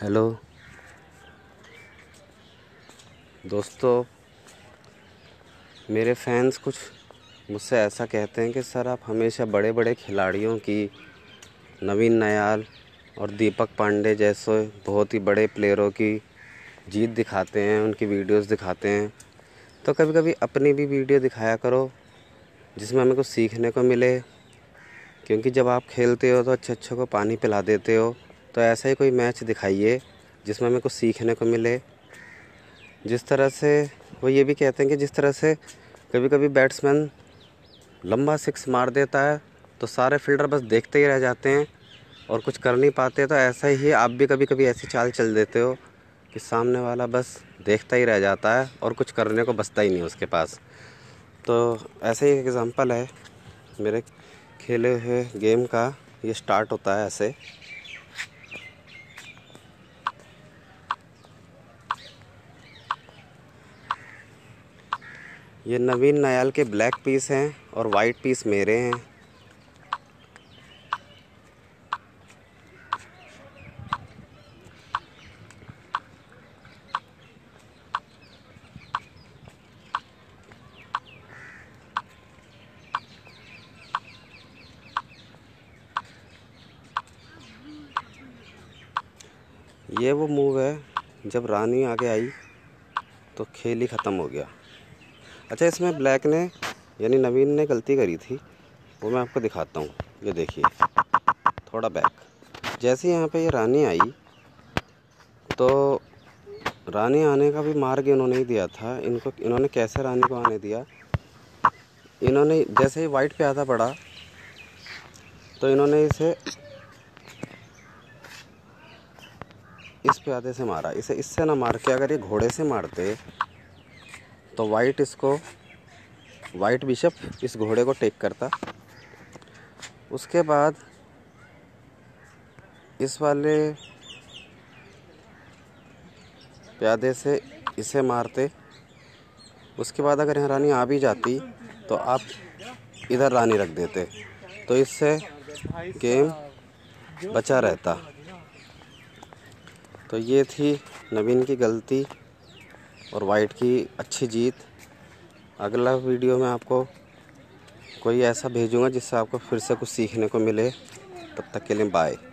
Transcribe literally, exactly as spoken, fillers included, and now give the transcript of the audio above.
Hello दोस्तों, मेरे fans कुछ मुझसे ऐसा कहते हैं कि सर आप हमेशा बड़े बड़े खिलाड़ियों की, नवीन नयाल और दीपक पांडे जैसे बहुत ही बड़े प्लेयरों की जीत दिखाते हैं, उनकी वीडियोस दिखाते हैं। तो कभी कभी अपनी भी वीडियो दिखाया करो जिसमें हमें कुछ सीखने को मिले, क्योंकि जब आप खेलते हो तो अच्छे अच्छे को पानी पिला देते हो। तो ऐसा ही कोई मैच दिखाइए जिसमें हमें कुछ सीखने को मिले। जिस तरह से वो ये भी कहते हैं कि जिस तरह से कभी कभी बैट्समैन लंबा सिक्स मार देता है तो सारे फील्डर बस देखते ही रह जाते हैं और कुछ कर नहीं पाते, तो ऐसा ही आप भी कभी कभी ऐसी चाल चल देते हो कि सामने वाला बस देखता ही रह जाता है और कुछ करने को बचता ही नहीं उसके पास। तो ऐसा ही एक एग्ज़ाम्पल है मेरे खेले हुए गेम का। ये स्टार्ट होता है ऐसे। ये नवीन नयाल के ब्लैक पीस हैं और वाइट पीस मेरे हैं। ये वो मूव है जब रानी आगे आई तो खेल ही ख़त्म हो गया। अच्छा, इसमें ब्लैक ने यानी नवीन ने गलती करी थी, वो मैं आपको दिखाता हूँ। ये देखिए, थोड़ा बैक। जैसे यहाँ पे ये रानी आई तो रानी आने का भी मार्ग इन्होंने ही दिया था। इनको इन्होंने कैसे रानी को आने दिया, इन्होंने जैसे ही वाइट पे आधा पड़ा तो इन्होंने इसे इस प्यादे से मारा। इसे इससे ना मार के अगर ये घोड़े से मारते तो वाइट इसको वाइट बिशप इस घोड़े को टेक करता। उसके बाद इस वाले प्यादे से इसे मारते। उसके बाद अगर यहाँ रानी आ भी जाती तो आप इधर रानी रख देते, तो इससे गेम बचा रहता। तो ये थी नवीन की गलती और वाइट की अच्छी जीत। अगला वीडियो में आपको कोई ऐसा भेजूँगा जिससे आपको फिर से कुछ सीखने को मिले। तब तक के लिए बाय।